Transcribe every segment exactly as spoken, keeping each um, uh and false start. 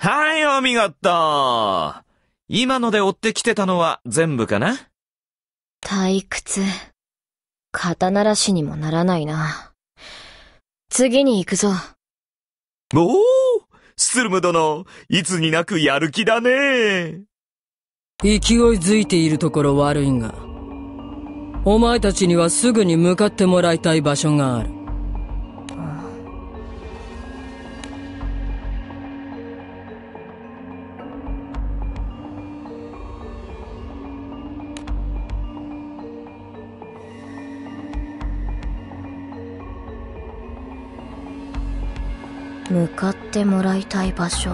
はい、お見事。今ので追ってきてたのは全部かな？ 退屈。肩慣らしにもならないな。次に行くぞ。 おお、スツルム殿、いつになくやる気だね。 勢いづいているところ悪いが、お前たちにはすぐに向かってもらいたい場所がある。 向かってもらいたい場所。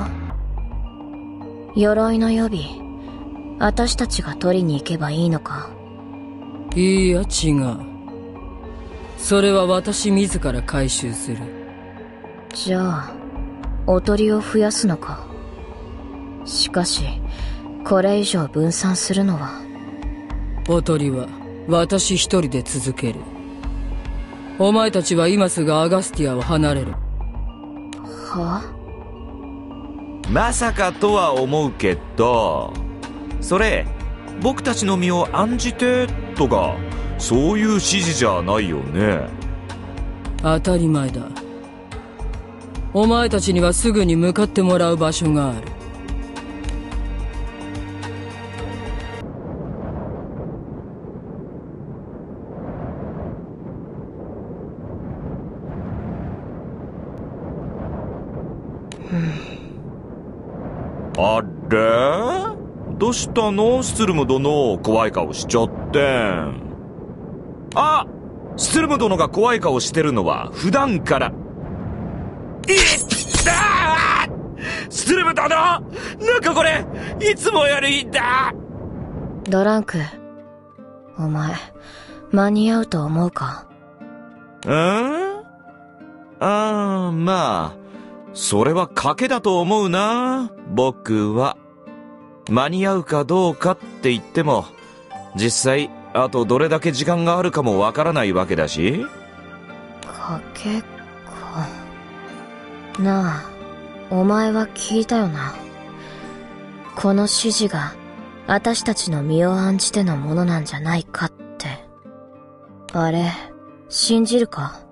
鎧の予備、私たちが取りに行けばいいのか？ いや違う。それは私自ら回収する。 じゃあおとりを増やすのか？しかしこれ以上分散するのは。 おとりは私一人で続ける。お前たちは今すぐアガスティアを離れる。 は？ まさかとは思うけど、それ僕たちの身を案じてとかそういう指示じゃないよね。 当たり前だ。お前たちにはすぐに向かってもらう場所がある。 あれ？どうしたのスツルム殿、怖い顔しちゃってん。あ、スツルム殿が怖い顔してるのは普段から。いったー！スツルム殿、なんかこれいつもよりだ。 ドランク、お前間に合うと思うか？ ん？ああ、まあそれは賭けだと思うな。僕は間に合うかどうかって言っても実際あとどれだけ時間があるかもわからないわけだし。 賭けか。なあ、お前は聞いたよな。この指示が私たちの身を案じてのものなんじゃないかって。あれ信じるか？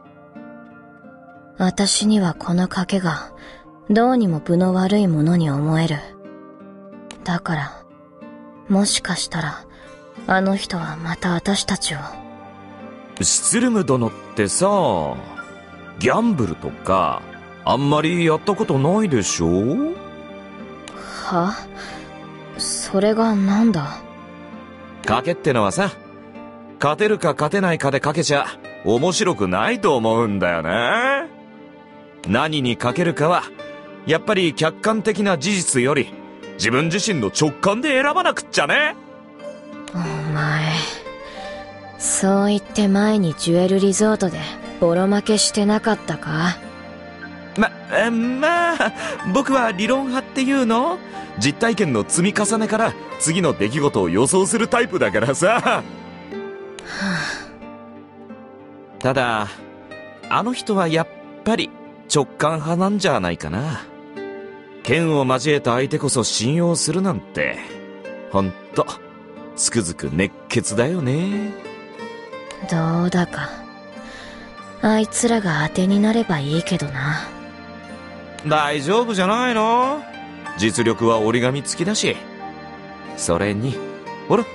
私にはこの賭けがどうにも分の悪いものに思える。だからもしかしたらあの人はまた私たちを。 スツルム殿ってさ、ギャンブルとかあんまりやったことないでしょ？ は？それがなんだ？ 賭けってのはさ、勝てるか勝てないかで賭けちゃ面白くないと思うんだよね。何に賭けるかはやっぱり客観的な事実より自分自身の直感で選ばなくっちゃね。 お前そう言って前にジュエルリゾートでボロ負けしてなかったか？ ま、まあ僕は理論派っていうの？実体験の積み重ねから次の出来事を予想するタイプだからさ。はあ、ただあの人はやっぱり直感派なんじゃないかな。剣を交えた相手こそ信用するなんてほんとつくづく熱血だよね。 どうだかあいつらが当てになればいいけどな。 大丈夫じゃないの？実力は折り紙付きだし。それにほら、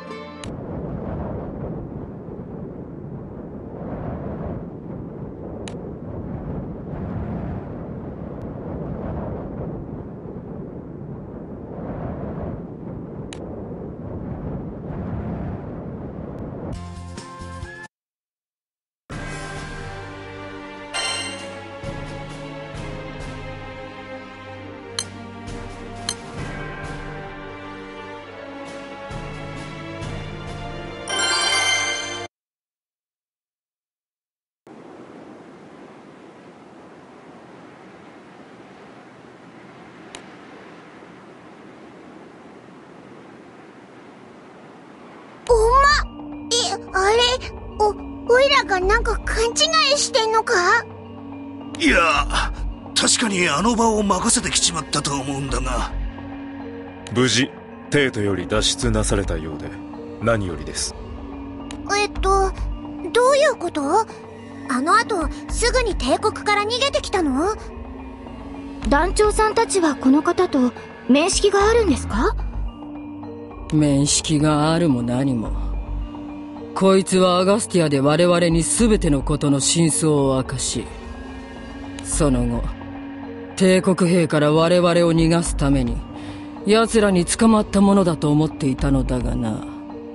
あれ、お、おいらがなんか勘違いしてんのか？ いや確かにあの場を任せてきちまったと思うんだが。 無事帝都より脱出なされたようで何よりです。 えっとどういうこと？あの後すぐに帝国から逃げてきたの？団長さんたちはこの方と面識があるんですか？ 面識があるも何も。こいつはアガスティアで我々に全てのことの真相を明かし、その後帝国兵から我々を逃がすために奴らに捕まったものだと思っていたのだがな。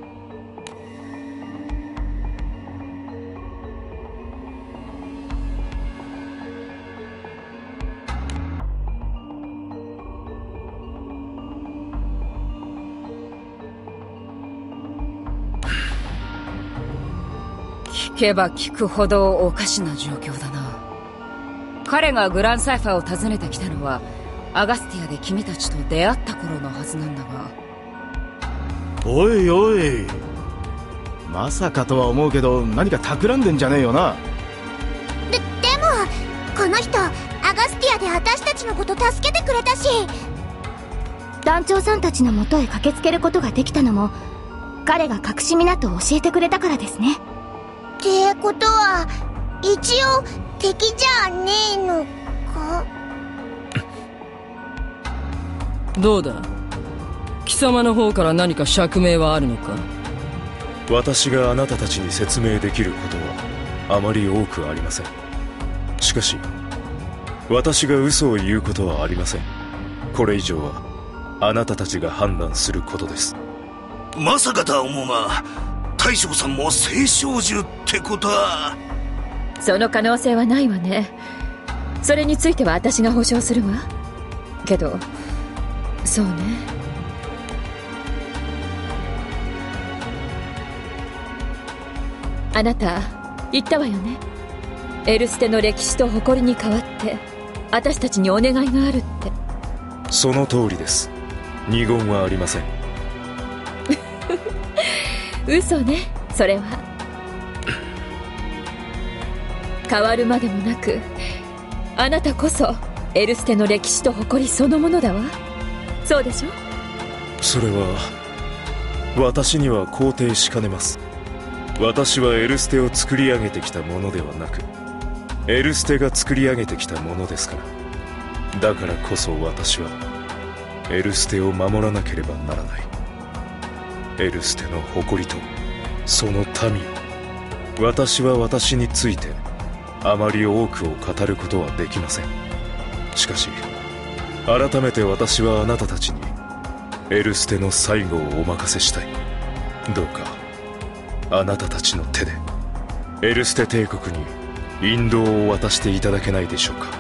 聞けば聞くほどおかしな状況だな。彼がグランサイファーを訪ねてきたのはアガスティアで君たちと出会った頃のはずなんだが。 おいおい、まさかとは思うけど何か企んでんじゃねえよな。 で、でもこの人アガスティアで私たちのこと助けてくれたし、団長さんたちの元へ駆けつけることができたのも彼が隠し港を教えてくれたからですね。ってことは一応敵じゃねえのか？ どうだ、貴様の方から何か釈明はあるのか？ 私があなたたちに説明できることはあまり多くありません。しかし私が嘘を言うことはありません。これ以上はあなたたちが判断することです。 まさかとは思うが、大将さんも聖少獣ってことは。 その可能性はないわね。それについては私が保証するわ。けどそうね、あなた言ったわよね。エルステの歴史と誇りに代わって私たちにお願いがあるって。 その通りです。二言はありません。 嘘ね、それは。変わるまでもなくあなたこそエルステの歴史と誇りそのものだわ。そうでしょ？ それは私には肯定しかねます。私はエルステを作り上げてきたものではなく、エルステが作り上げてきたものですから。だからこそ私はエルステを守らなければならない。エルステの誇りとその民を。私は私についてあまり多くを語ることはできません。しかし改めて私はあなたたちにエルステの最後をお任せしたい。どうかあなたたちの手でエルステ帝国に引導を渡していただけないでしょうか。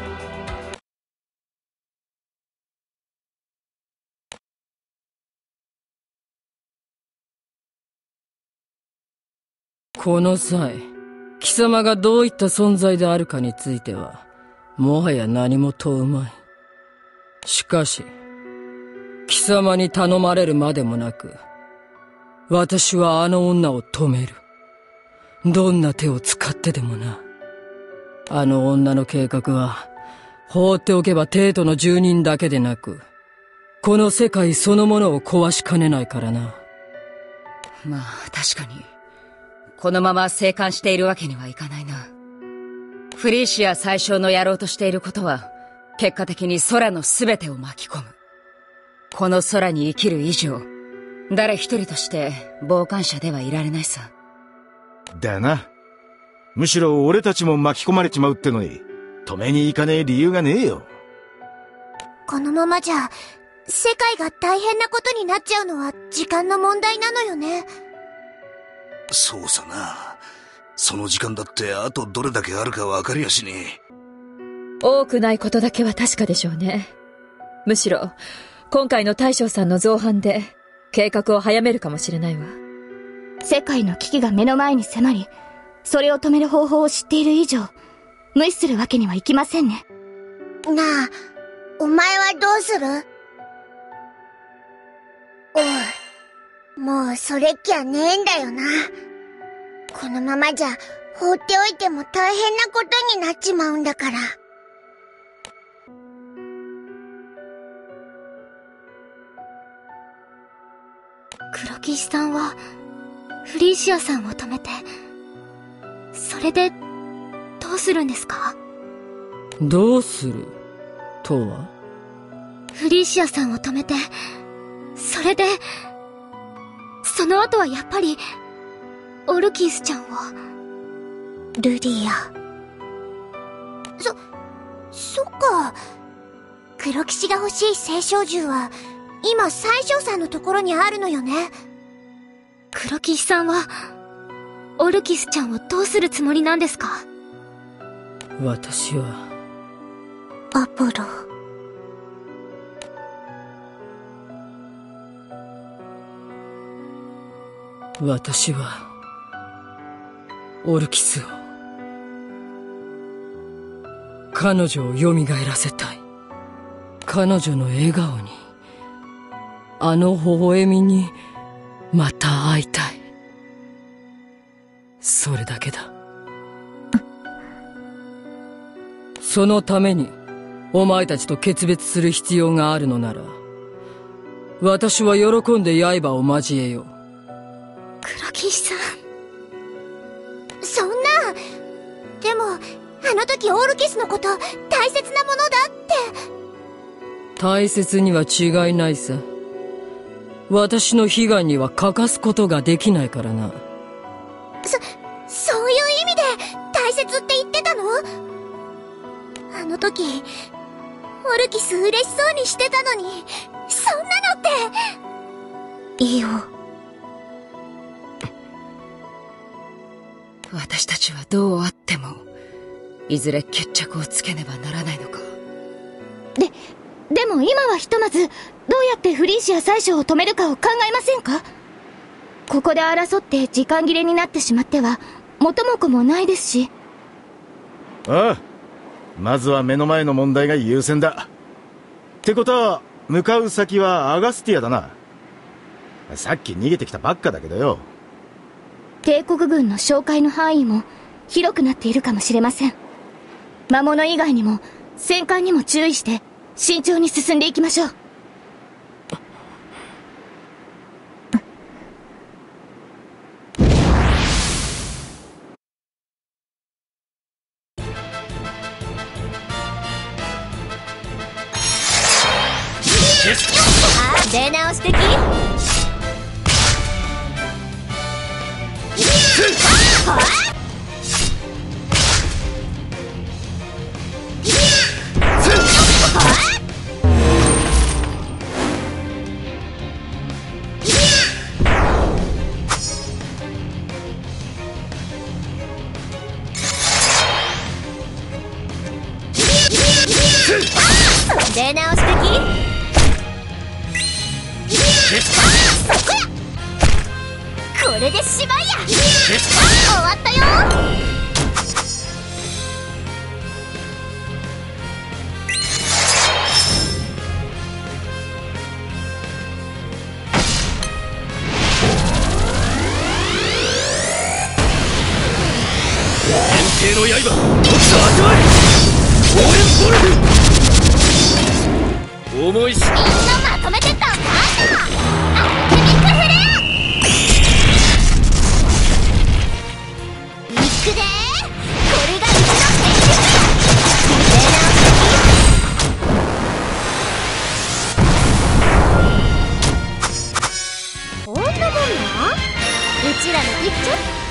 この際、貴様がどういった存在であるかについてはもはや何も問うまい。しかし貴様に頼まれるまでもなく、私はあの女を止める。どんな手を使ってでもな。あの女の計画は放っておけば帝都の住人だけでなくこの世界そのものを壊しかねないからな。 まあ確かにこのまま静観しているわけにはいかないな。フリーシア宰相のやろうとしていることは結果的に空の全てを巻き込む。この空に生きる以上誰一人として傍観者ではいられないさ。 だよな。むしろ俺たちも巻き込まれちまうってのに止めに行かねえ理由がねえよ。 このままじゃ世界が大変なことになっちゃうのは時間の問題なのよね。 そうさな。その時間だってあとどれだけあるか分かりやしねえ。 多くないことだけは確かでしょうね。むしろ今回の大将さんの造反で計画を早めるかもしれないわ。 世界の危機が目の前に迫り、それを止める方法を知っている以上無視するわけにはいきませんね。なあ、お前はどうする？おい、もうそれっきゃねえんだよな。このままじゃ放っておいても大変なことになっちまうんだから。 黒騎士さんはフリーシアさんを止めて、それでどうするんですか？ どうするとは？ フリーシアさんを止めて、それでその後はやっぱりオルキスちゃんを。ルディア。そ、そっか。黒騎士が欲しい聖少獣は今最上さんのところにあるのよね。黒騎士さんはオルキスちゃんをどうするつもりなんですか？ 私はアポロ。 私はオルキスを、彼女を蘇らせたい。彼女の笑顔に、あの微笑みにまた会いたい。それだけだ。そのためにお前たちと決別する必要があるのなら、私は喜んで刃を交えよう。 黒騎士さん、そんな。でもあの時オールキスのこと大切なものだって。 大切には違いないさ。私の悲願には欠かすことができないからな。 そ、そういう意味で大切って言ってたの？あの時オルキス嬉しそうにしてたのに、そんなのって。いいよ。 私たちはどうあってもいずれ決着をつけねばならないのか。 で、でも今はひとまずどうやってフリーシア宰相を止めるかを考えませんか？ここで争って時間切れになってしまっては元も子もないですし。 ああ、まずは目の前の問題が優先だ。ってことは向かう先はアガスティアだな。さっき逃げてきたばっかだけどよ。 帝国軍の哨戒の範囲も広くなっているかもしれません。魔物以外にも戦艦にも注意して慎重に進んでいきましょう。あ、出直し的？出直し的？これでしまいや。終わったよ。 天帝の刃、と味わい応援ボルグ。重いしみんなまとめてったんだ。アルケミックフレア。いくでー。これがうちの戦術だ。こんなもんな。うちらのピッチャ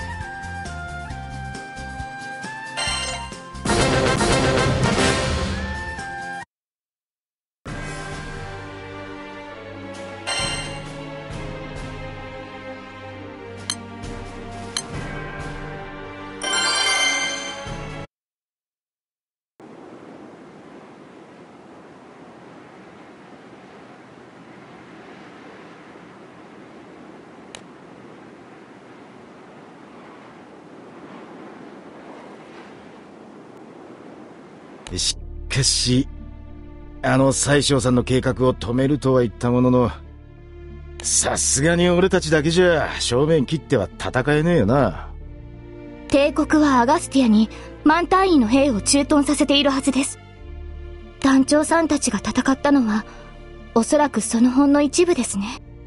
しかし、あの宰相さんの計画を止めるとは言ったものの、さすがに俺たちだけじゃ正面切っては戦えねえよな。 帝国はアガスティアに万単位の兵を駐屯させているはずです。団長さんたちが戦ったのはおそらくそのほんの一部ですね。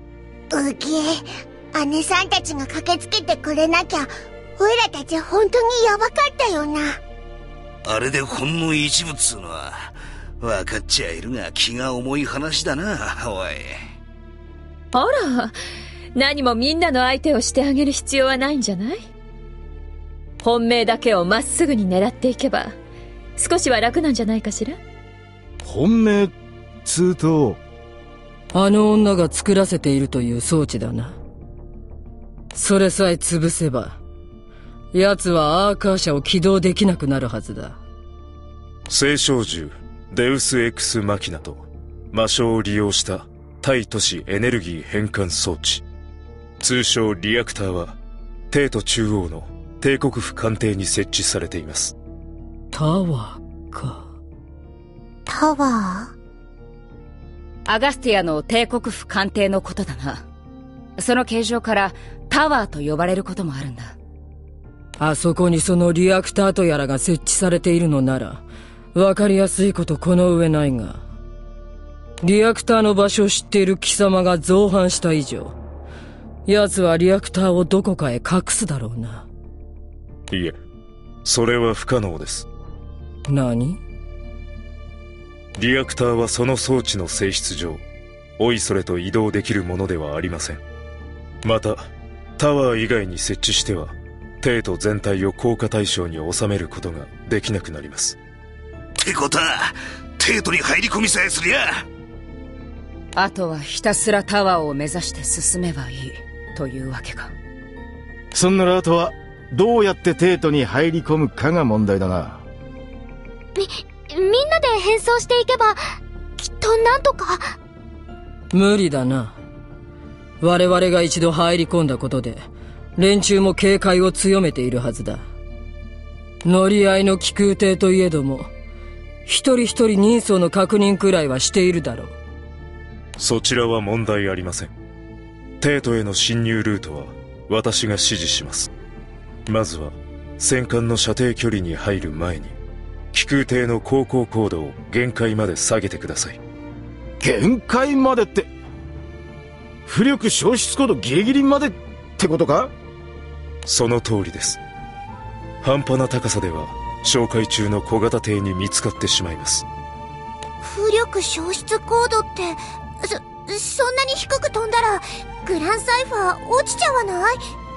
うげえ、姉さんたちが駆けつけてくれなきゃ、おいらたち本当にヤバかったよな。 あれでほんの一部っつうのは、分かっちゃいるが気が重い話だな、おい。 あら、何もみんなの相手をしてあげる必要はないんじゃない？本命だけをまっすぐに狙っていけば、少しは楽なんじゃないかしら？ 本命っつうと、 あの女が作らせているという装置だな。それさえ潰せば、奴はアーカー社を起動できなくなるはずだ。 聖少獣デウス・エクス・マキナと魔性を利用した対都市エネルギー変換装置、通称リアクターは帝都中央の帝国府官邸に設置されています。 タワーか。 タワー？ アガスティアの帝国府官邸のことだな。その形状からタワーと呼ばれることもあるんだ。 あそこにそのリアクターとやらが設置されているのなら、わかりやすいことこの上ないが、リアクターの場所を知っている貴様が造反した以上、奴はリアクターをどこかへ隠すだろうな。 いえ、それは不可能です。 何？ リアクターはその装置の性質上、おいそれと移動できるものではありません。また、タワー以外に設置しては、帝都全体を降下対象に収めることができなくなります。 ってことは、帝都に入り込みさえすりゃ、 あとはひたすらタワーを目指して進めばいいというわけか。 そんならあとはどうやって帝都に入り込むかが問題だな。 み、みんなで変装していけばきっとなんとか。 無理だな。我々が一度入り込んだことで連中も警戒を強めているはずだ。乗り合いの気空艇といえども、一人一人人相の確認くらいはしているだろう。 そちらは問題ありません。帝都への侵入ルートは私が指示します。まずは戦艦の射程距離に入る前に気空艇の航行高度を限界まで下げてください。 限界までって、浮力消失高度ギリギリまでってことか？ その通りです。半端な高さでは哨戒中の小型艇に見つかってしまいます。 浮力消失高度って、そ、そんなに低く飛んだらグランサイファー落ちちゃわない？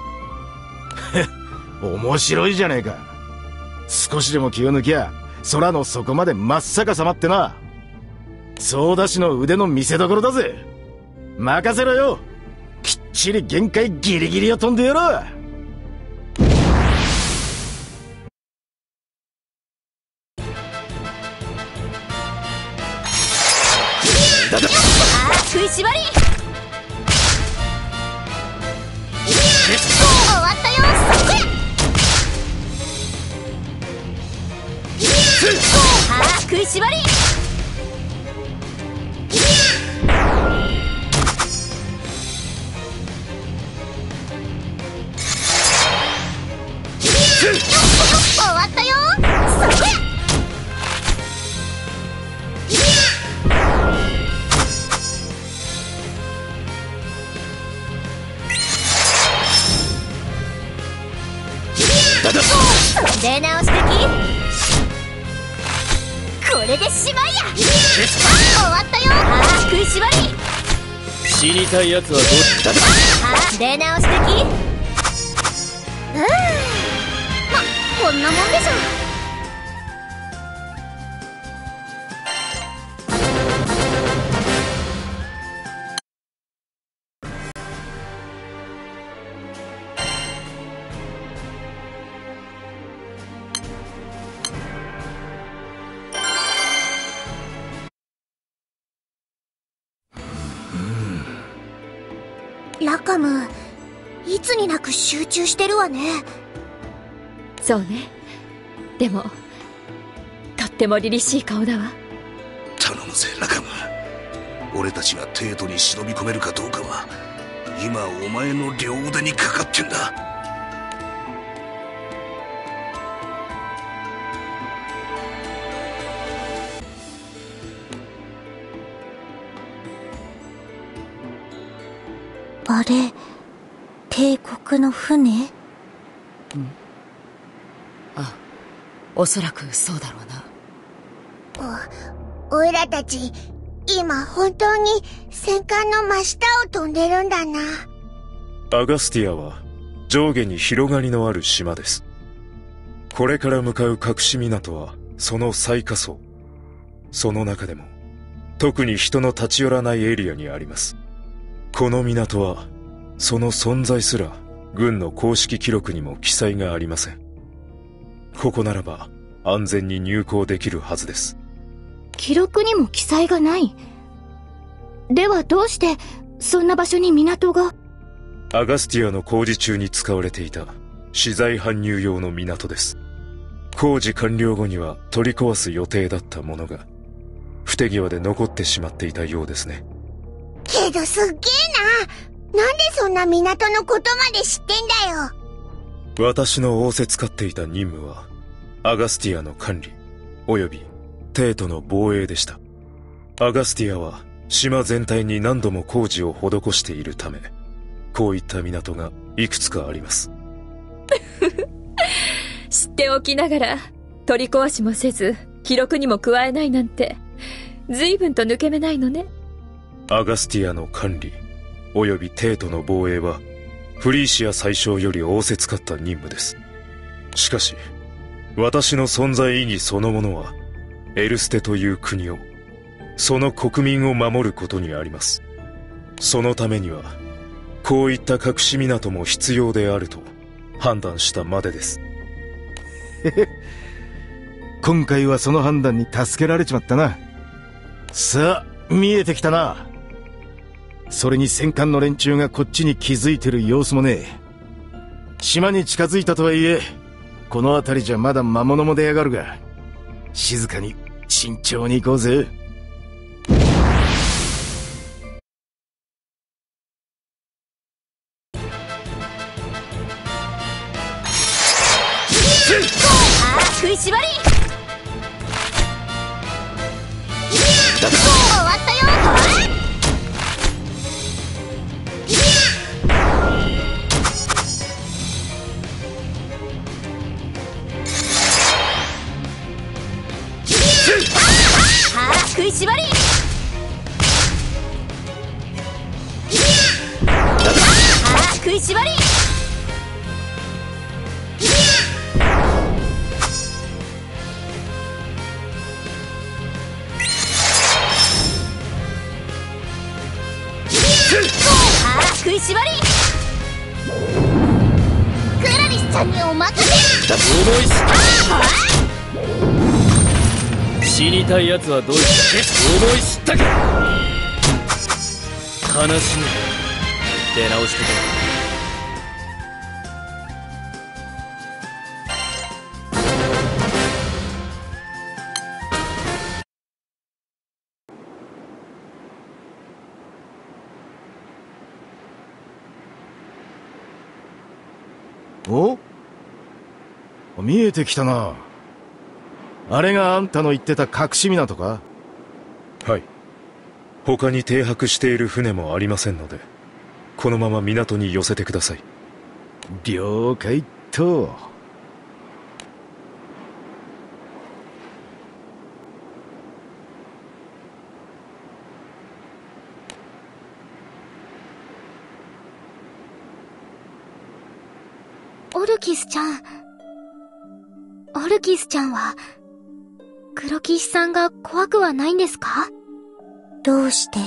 面白いじゃねえか。少しでも気を抜きゃ空の底まで真っ逆さまってな。ソーダ師の腕の見せ所だぜ。任せろよ。きっちり限界ギリギリを飛んでやろう。 あー、食いしばり。終わったよ、そこや。あー、食いしばり。終わったよ、そこや。出直し的。これでしまいや。終わったよ。あー、食いしばり。 死にたいやつはどっちだ。 あー、出直し的。うーん、ま、こんなもんでしょ。ラカム、いつになく集中してるわね。 そうね。でもとっても凛々しい顔だわ。 頼むぜラカム。俺たちが帝都に忍び込めるかどうかは今お前の両腕にかかってんだ。 あれ、帝国の船？うん。 あ、おそらくそうだろうな。お、おいらたち、今本当に戦艦の真下を飛んでるんだな。 アガスティアは上下に広がりのある島です。これから向かう隠し港はその最下層。その中でも特に人の立ち寄らないエリアにあります。この港はその存在すら軍の公式記録にも記載がありません。ここならば安全に入港できるはずです。 記録にも記載がない。ではどうしてそんな場所に港が？ アガスティアの工事中に使われていた資材搬入用の港です。工事完了後には取り壊す予定だったものが不手際で残ってしまっていたようですね。 けどすっげえな。なんでそんな港のことまで知ってんだよ。 私の仰せつかっていた任務はアガスティアの管理および帝都の防衛でした。アガスティアは島全体に何度も工事を施しているため、こういった港がいくつかあります。 知っておきながら取り壊しもせず記録にも加えないなんて随分と抜け目ないのね。 アガスティアの管理および帝都の防衛はフリーシア宰相より仰せつかった任務です。しかし私の存在意義そのものはエルステという国をその国民を守ることにあります。そのためにはこういった隠し港も必要であると判断したまでです。 今回はその判断に助けられちまったな。さあ見えてきたな。それに戦艦の連中がこっちに気づいてる様子もねえ。島に近づいたとはいえこの辺りじゃまだ魔物も出やがるが、静かに慎重に行こうぜ。 食いしばり終わったよ。食いしばり食いしばり食いしばりクラリスちゃんにお任せ。 思い知った死にたい奴はどうした思い知ったか。話に出直してくれ。 お？見えてきたな。あれがあんたの言ってた隠し港か？ はい。他に停泊している船もありませんので、このまま港に寄せてください。 了解っと。 オルキスちゃん。オルキスちゃんは、黒騎士さんが怖くはないんですか？どうして？だ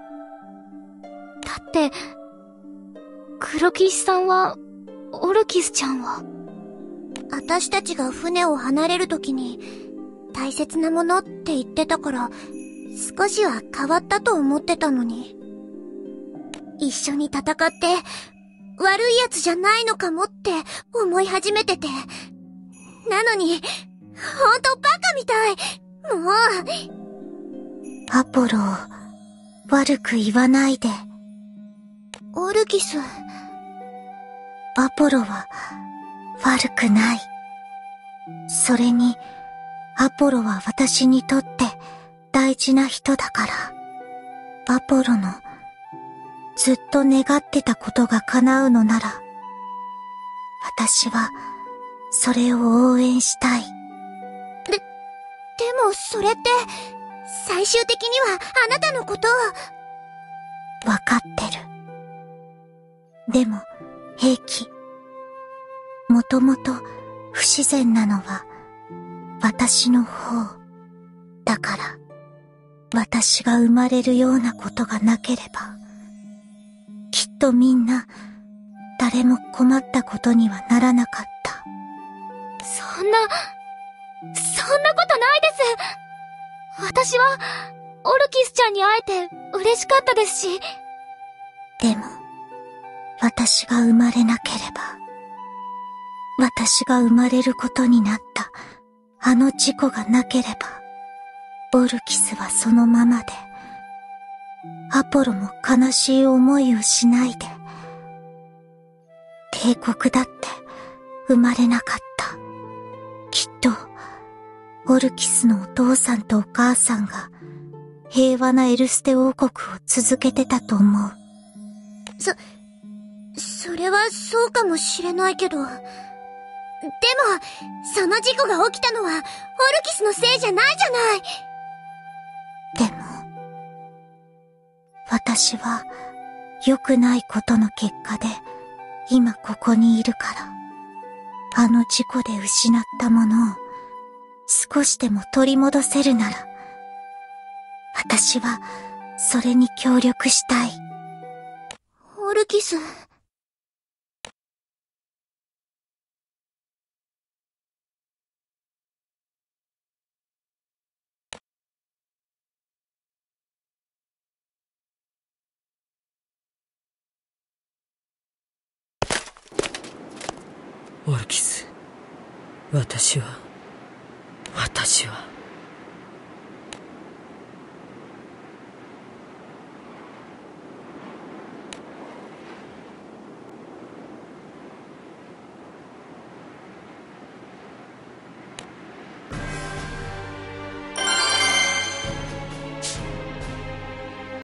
って、黒騎士さんは、オルキスちゃんは。私たちが船を離れるときに、大切なものって言ってたから、少しは変わったと思ってたのに。一緒に戦って、悪い奴じゃないのかもって思い始めてて。なのに、ほんとバカみたい。もう。アポロを悪く言わないで。オルキス。アポロは悪くない。それに、アポロは私にとって大事な人だから。アポロのずっと願ってたことが叶うのなら、私はそれを応援したい。で、でもそれって最終的にはあなたのことを。わかってる。でも平気。もともと不自然なのは私の方だから、私が生まれるようなことがなければ、きっとみんな誰も困ったことにはならなかった。 そんな、そんなことないです。私はオルキスちゃんに会えて嬉しかったですし。 でも私が生まれなければ、私が生まれることになったあの事故がなければ、オルキスはそのままで、アポロも悲しい思いをしないで、帝国だって生まれなかった。きっとオルキスのお父さんとお母さんが平和なエルステ王国を続けてたと思う。そ、それはそうかもしれないけど、でもその事故が起きたのはオルキスのせいじゃないじゃない。でも私は良くないことの結果で今ここにいるから、あの事故で失ったものを少しでも取り戻せるなら、私はそれに協力したい。オルキス。 オルキス、私は、私は。